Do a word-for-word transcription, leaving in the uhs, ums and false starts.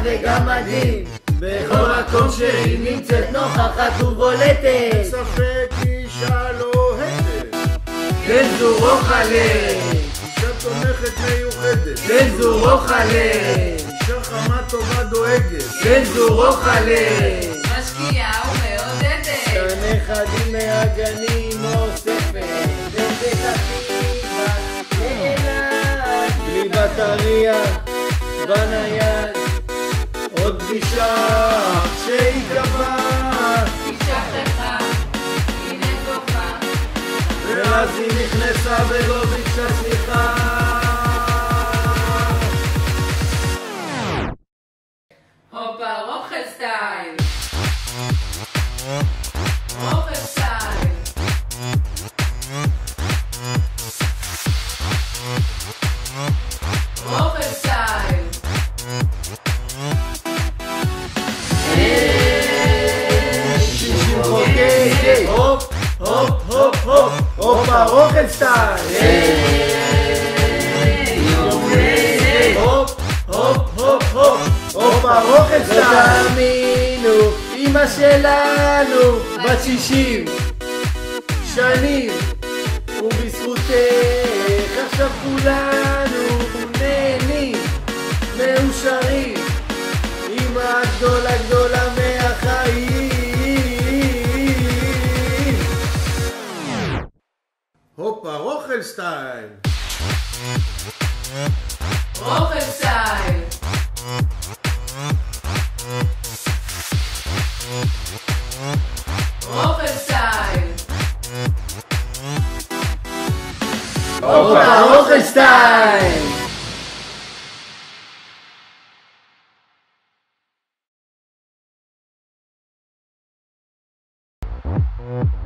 וגם מדהים, בכל מקום שהיא נמצאת נוכחת ובולטת. אין ספק אישה לא אוהדת, בן זו רוחלה, אישה תומכת מיוחדת, בן זו רוחלה, אישה חמה טובה דואגת, בן זו רוחלה, משקיעה ומעודדת. הנכדים מהגנים אוספת, בפתח תקווה לאילת, בלי בטריה בנייד, עוד פגישה שהיא קבעה, אישה חכה, הנה כוחה, ואז היא נכנסה ולא ביקשה סליחה. הופה רוכל סטייל, רוכל סטייל, רוכל סטייל. שישים חוקי, הופ, הופ, הופ, הופ, הופה רוכל סטייל. הופ, הופ, הופ, הופ, הופה רוכל סטייל. תאמינו, אמא שלנו בת שישים שנים, ובזכותך עכשיו כולנו נהנים, מאושרים, אמא הגדולה גדולה מהחיים. הופה רוכל סטייל, רוכל סטייל, רוכל סטייל, הופה רוכל סטייל.